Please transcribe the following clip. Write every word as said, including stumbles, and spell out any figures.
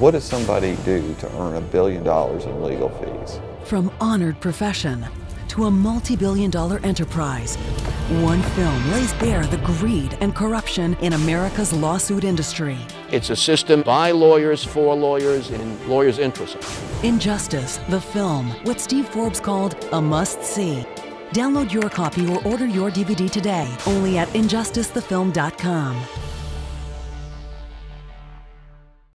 What does somebody do to earn a billion dollars in legal fees? From honored profession to a multi-billion dollar enterprise, one film lays bare the greed and corruption in America's lawsuit industry. It's a system by lawyers, for lawyers, in lawyers' interests. InJustice, the film, what Steve Forbes called a must-see. Download your copy or order your D V D today, only at injustice the film dot com.